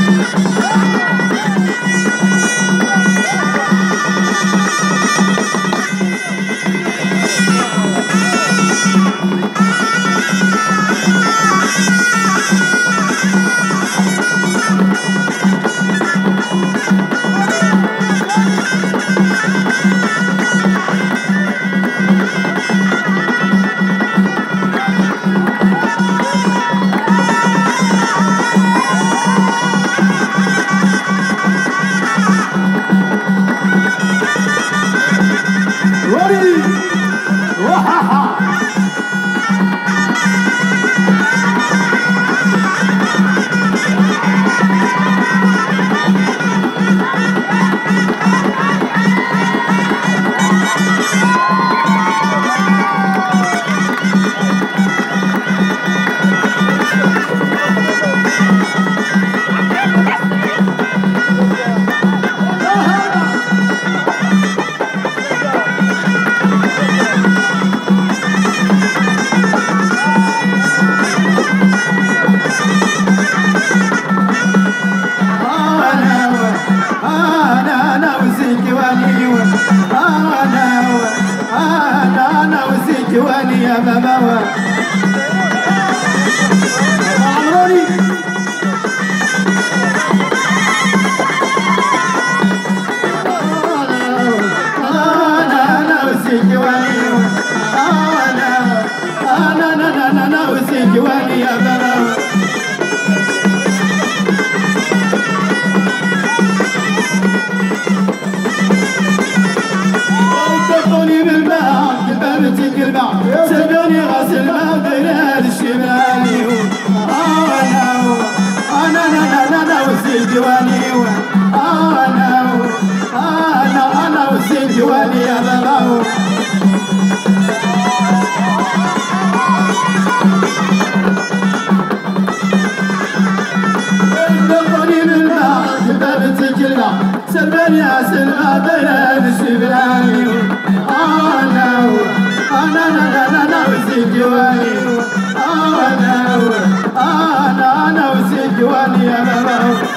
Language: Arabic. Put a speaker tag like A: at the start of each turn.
A: سبني غسل ما بين الشمالي انا وسيل جواني انا وسيل جواني يا بابا دخلني بالماء جبت الكلمة سبني غسل ما بين الشمالي أنا وسيل جواني أنا وسيل جواني يا بابا